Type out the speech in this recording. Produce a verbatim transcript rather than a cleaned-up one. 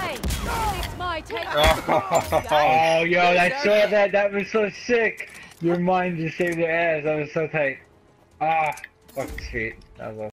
way. It's my take. Oh, yo, I saw that. That was so sick. Your mind just saved their ass. That was so tight. Ah, fuck sweet. That was awesome.